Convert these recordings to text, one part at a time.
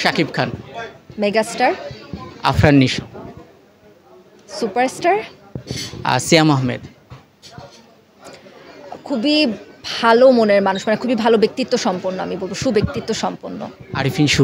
Shakib Khan, megastar, Afran Nisho, superstar, Siam Ahmed, খুবই ভালো মনের মানুষ, মানে খুবই ভালো ব্যক্তিত্ব সম্পন্ন, আমি বলবো সুব্যক্তিত্ব সম্পন্ন। আরিফিন শুভ।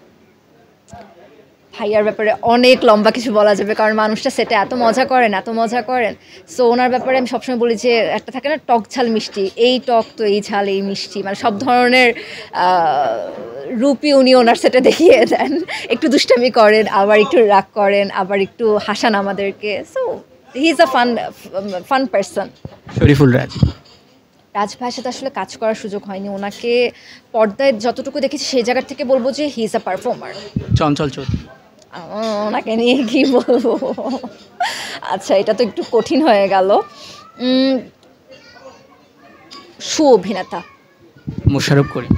ভাইয়ার ব্যাপারে অনেক লম্বা কিছু বলা যাবে, কারণ মানুষটা সেটা এত মজা করেন। সো ওনার ব্যাপারে আমি সবসময় বলি যে একটা থাকে না টক ঝাল মিষ্টি, এই টক তো এই ঝাল এই মিষ্টি, মানে সব ধরনের রূপই উনি ওনার সেটা দেখিয়ে দেন। একটু দুষ্টামি করেন, আবার একটু রাগ করেন, আবার একটু হাসান আমাদেরকে। So he is a fun person. Shariful Raj. Raj ভাইয়ের সাথে আসলে কাজ করার সুযোগ হয়নি, ওনাকে পর্দায় যতটুকু দেখেছি সেই জায়গার থেকে বলবো যে he is a performer. Chanchal Chowdhury. ওনাকে নিয়ে কি বলবো, আচ্ছা এটা তো একটু কঠিন হয়ে গেল। অভিনেতা মোশাররফ করিম।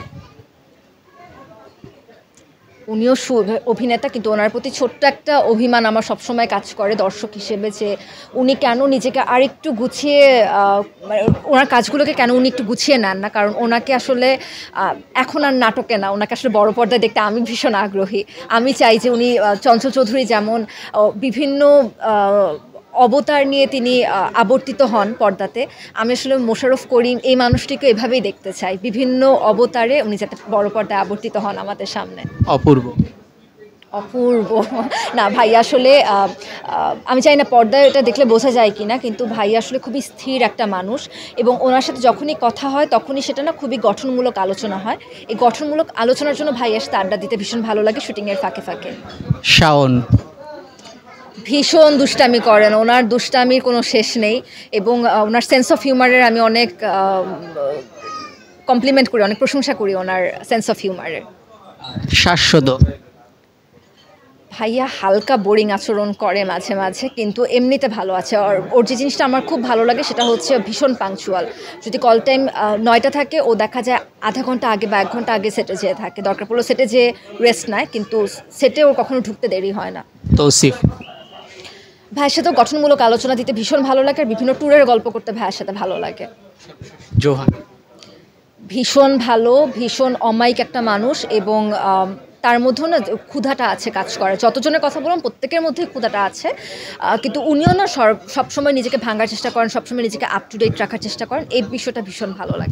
উনিও অভিনেতা, কিন্তু ওনার প্রতি ছোট্ট একটা অভিমান আমার সবসময় কাজ করে দর্শক হিসেবে, যে উনি কেন নিজেকে আরেকটু গুছিয়ে, মানে ওনার কাজগুলোকে কেন উনি একটু গুছিয়ে নেন না। কারণ ওনাকে আসলে এখন আর নাটকে না, ওনাকে আসলে বড় পর্দায় দেখতে আমি ভীষণ আগ্রহী। আমি চাই যে উনি চঞ্চল চৌধুরী যেমন বিভিন্ন অবতার নিয়ে তিনি আবর্তিত হন পর্দাতে, আমি আসলে মোশাররফ করিম এই মানুষটিকে এভাবেই দেখতে চাই, বিভিন্ন অবতারে উনি যাতে বড় পর্দায় আবর্তিত হন আমাদের সামনে। অপূর্ব। অপূর্ব না ভাই আসলে আমি চাই না পর্দায় এটা দেখলে বোঝা যায় কি না, কিন্তু ভাই আসলে খুবই স্থির একটা মানুষ, এবং ওনার সাথে যখনই কথা হয় তখনই সেটা না খুবই গঠনমূলক আলোচনা হয়। এই গঠনমূলক আলোচনার জন্য ভাইয়ের সাথে আড্ডা দিতে ভীষণ ভালো লাগে শুটিংয়ের ফাঁকে ফাঁকে। শাওন। ভীষণ দুষ্টামি করেন, ওনার দুষ্টামির কোনো শেষ নেই, এবং ওনার সেন্স অফ হিউমারের আমি অনেক কমপ্লিমেন্ট করি, অনেক প্রশংসা করি ওনার সেন্স অফ হিউমারের। শাশ্বত। ভাইয়া হালকা বোরিং আচরণ করে মাঝে মাঝে, কিন্তু এমনিতে ভালো আছে। আর ওর যে জিনিসটা আমার খুব ভালো লাগে সেটা হচ্ছে ভীষণ পাংচুয়াল। যদি কল টাইম 9টা থাকে, ও দেখা যায় আধা ঘন্টা আগে বা 1 ঘন্টা আগে সেটে যেয়ে থাকে, দরকার পড়লো সেটে যে রেস্ট নেয়, কিন্তু সেটে ওর কখনো ঢুকতে দেরি হয় না। তৌসিফ। ভাইয়ের সাথেও গঠনমূলক আলোচনা দিতে ভীষণ ভালো লাগে, আর বিভিন্ন ট্যুরের গল্প করতে ভাইয়ের সাথে ভালো লাগে। জোহান। ভীষণ ভালো, ভীষণ অমায়িক একটা মানুষ, এবং তার মধ্যেও না ক্ষুধাটা আছে কাজ করার। যতজনের কথা বললাম প্রত্যেকের মধ্যেই ক্ষুধাটা আছে, কিন্তু উনিও না সবসময় নিজেকে ভাঙার চেষ্টা করেন, সবসময় নিজেকে আপ টু ডেট রাখার চেষ্টা করেন, এই বিষয়টা ভীষণ ভালো লাগে।